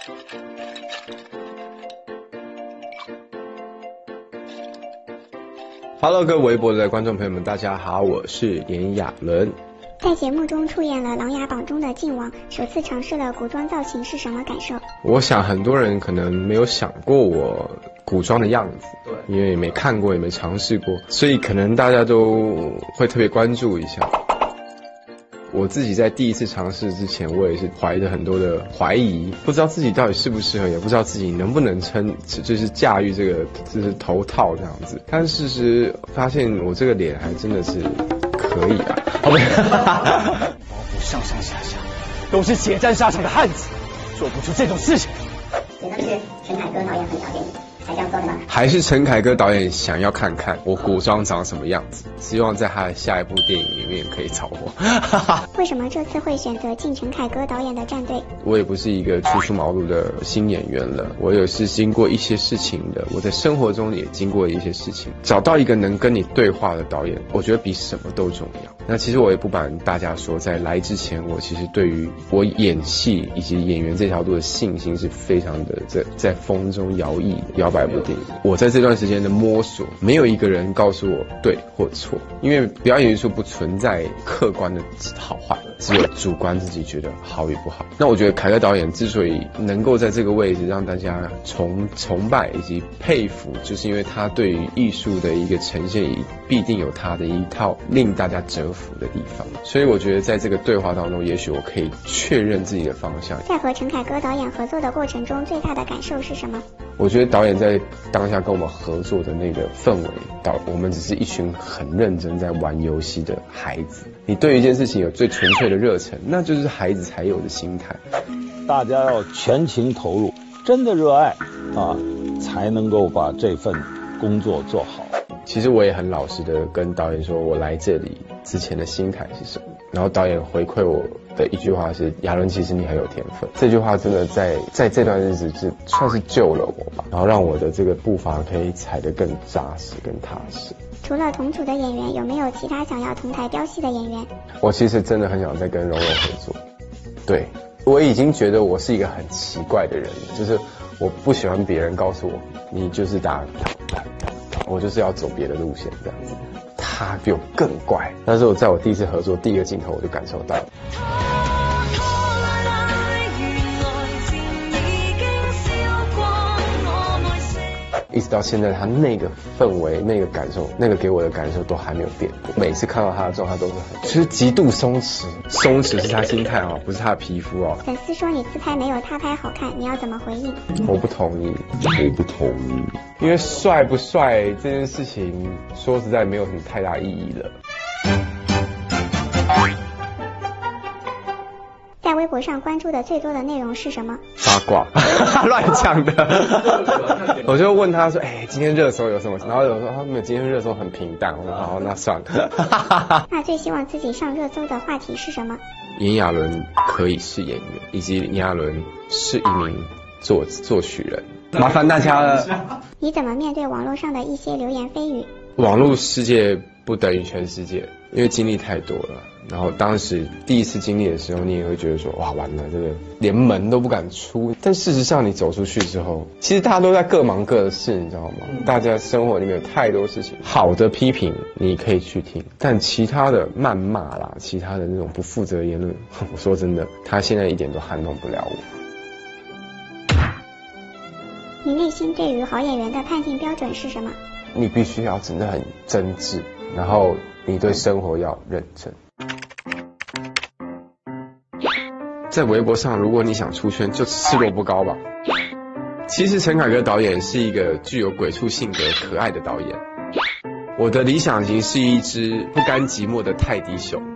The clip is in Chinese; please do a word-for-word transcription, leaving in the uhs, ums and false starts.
Hello， 各位微博的观众朋友们，大家好，我是炎亚纶。 在节目中出演了《琅琊榜》中的靖王，首次尝试了古装造型是什么感受？ 我想很多人可能没有想过我古装的样子，对，因为没看过也没尝试过，所以可能大家都会特别关注一下。我自己在第一次尝试之前，我也是怀着很多的怀疑，不知道自己到底适不适合，也不知道自己能不能撑，就是驾驭这个就是头套这样子。但事实发现，我这个脸还真的是可以啊。宝府上上下下都是血战沙场的汉子，做不出这种事情。 觉得是陈凯歌导演很了解你，才这样说的吗？ 还是陈凯歌导演想要看看我古装长什么样子，希望在他的下一部电影里面可以找我。 为什么这次会选择进陈凯歌导演的战队？ 我也不是一个初出茅庐的新演员了，我也是经过一些事情的，我在生活中也经过一些事情，找到一个能跟你对话的导演，我觉得比什么都重要。那其实我也不瞒大家说，在来之前，我其实对于我演戏以及演员这条路的信心是非常的在在风中摇曳摇摆不定。我在这段时间的摸索，没有一个人告诉我对或错，因为表演艺术不存在客观的好坏，只有主观自己觉得好与不好。那我觉得凯歌导演之所以能够在这个位置让大家崇崇拜以及佩服，就是因为他对于艺术的一个呈现，必定有他的一套令大家折服的地方。所以我觉得在这个对话当中，也许我可以确认自己的方向。 在和陈凯歌导演合作的过程中，最大的感受是什么？ 我觉得导演在当下跟我们合作的那个氛围，导我们只是一群很认真在玩游戏的孩子。你对于一件事情有最纯粹的热忱，那就是孩子才有的心态。 大家要全情投入，真的热爱啊，才能够把这份工作做好。 其实我也很老实的跟导演说，我来这里之前的心态是什么。然后导演回馈我的一句话是：亚纶，其实你很有天分。这句话真的在在这段日子是算是救了我吧，然后让我的这个步伐可以踩得更扎实、更踏实。 除了同组的演员，有没有其他想要同台飙戏的演员？ 我其实真的很想再跟蓉蓉合作。对，我已经觉得我是一个很奇怪的人了，就是我不喜欢别人告诉我你就是打，我就是要走别的路线这样子。他比我更怪，但是我在我第一次合作第一个镜头我就感受到了。一直到现在，他那个氛围、那个感受、那个给我的感受都还没有变过。每次看到他的状态都是很，就是极度松弛，松弛是他心态哦，不是他的皮肤哦。 粉丝说你自拍没有他拍好看，你要怎么回应？ 我不同意，我不同意，因为帅不帅这件事情，说实在没有什么太大意义了。 在微博上关注的最多的内容是什么？ 八卦，乱讲的。我就问他说：“哎、欸，今天热搜有什么？”然后有说：“他们今天热搜很平淡。”我说：“好，那算了。” 那最希望自己上热搜的话题是什么？ 炎亚纶可以是演员，以及炎亚纶是一名作作曲人。麻烦大家了。 你怎么面对网络上的一些流言蜚语？ 网络世界不等于全世界，因为经历太多了。然后当时第一次经历的时候，你也会觉得说，哇，完了，这个连门都不敢出。但事实上，你走出去之后，其实大家都在各忙各的事，你知道吗？大家生活里面有太多事情，好的批评你可以去听，但其他的谩骂啦，其他的那种不负责的言论，我说真的，他现在一点都撼动不了我。 你内心对于好演员的判定标准是什么？ 你必须要真的很真挚，然后你对生活要认真。在微博上，如果你想出圈，就吃萝卜糕吧。其实陈凯歌导演是一个具有鬼畜性格、可爱的导演。我的理想型是一只不甘寂寞的泰迪熊。